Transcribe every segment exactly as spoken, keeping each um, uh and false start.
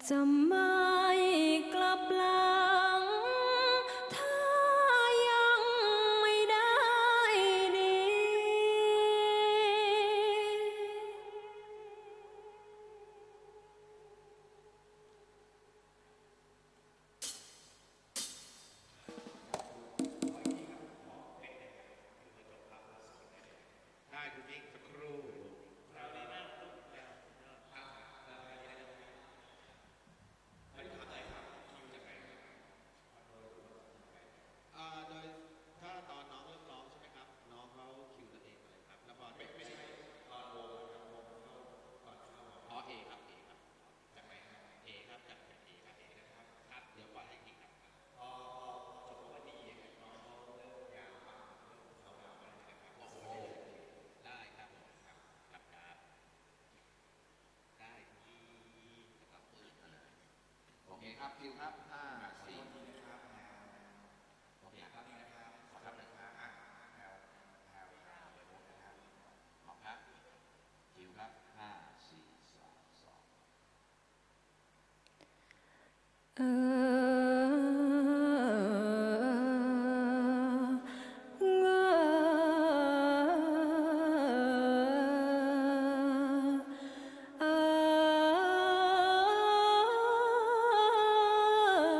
จะไม่กลับหลังถ้ายังไม่ได้ดีได้คุณยิ่งสักครู่อันนี้ถามอะไรครับคิวจากไหนอ่าโดยถ้าตอนน้องเริ่มร้องใช่ไหมครับน้องเขาคิวตัวเองเลยครับแล้วพอไม่ไม่ใช่ตอนวงครับวงเข้าก่อนเข้าอ๋อเอครับเอครับจากไหนครับเอครับจากจากเอครับเอนะครับครับเดี๋ยวปล่อยให้ทีครับพอจบวันนี้น้องเขาเริ่มยาวมากเริ่มเข้ายาวมากนะครับโอ้โหได้ครับครับครับครับได้ที่กับปืนเลยโอเคครับคิวครับห้าสี่โอเคครับนี่นะครับขอครับหนึ่งครับอ่ะแถวแถวแถวเดี๋ยวผมนะครับขอบครับคิวครับห้าสี่สามสองเออ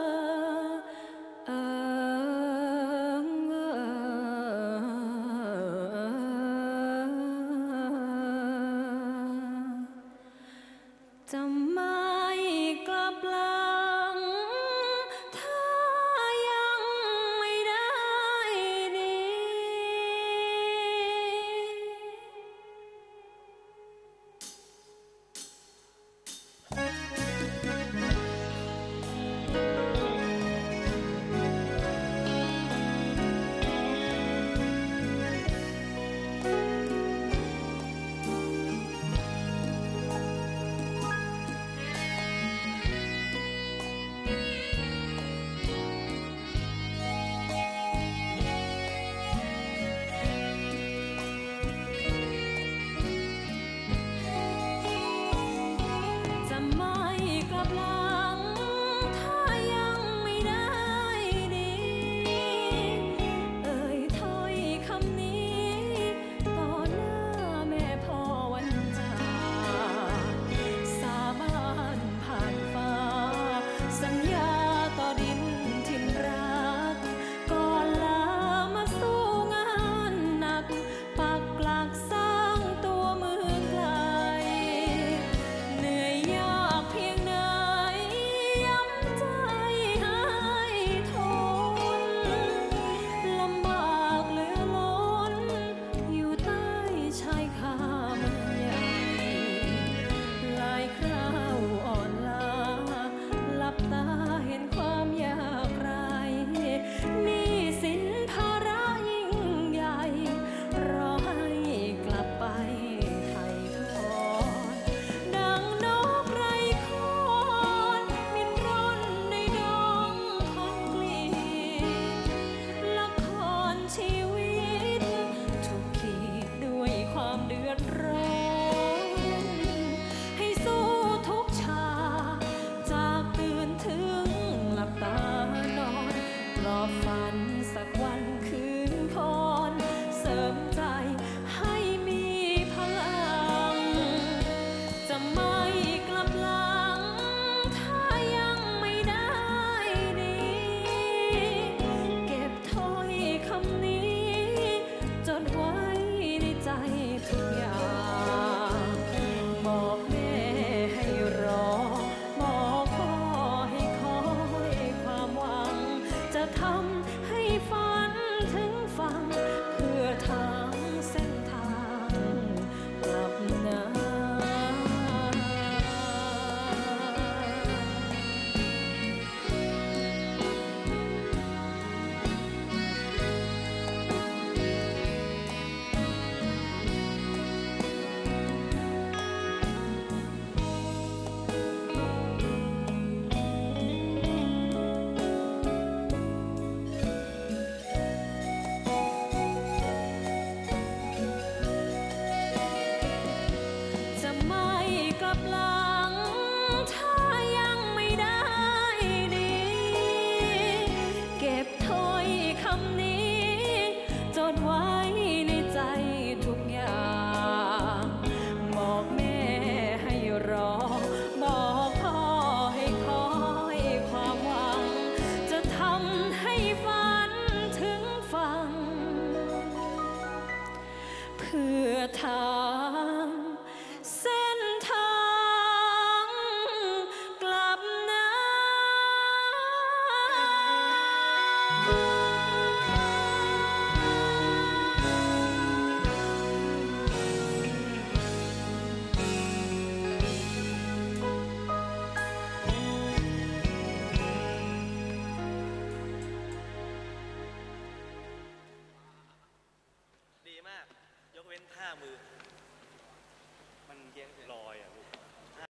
ห้ามือ มันลอยอ่ะลูก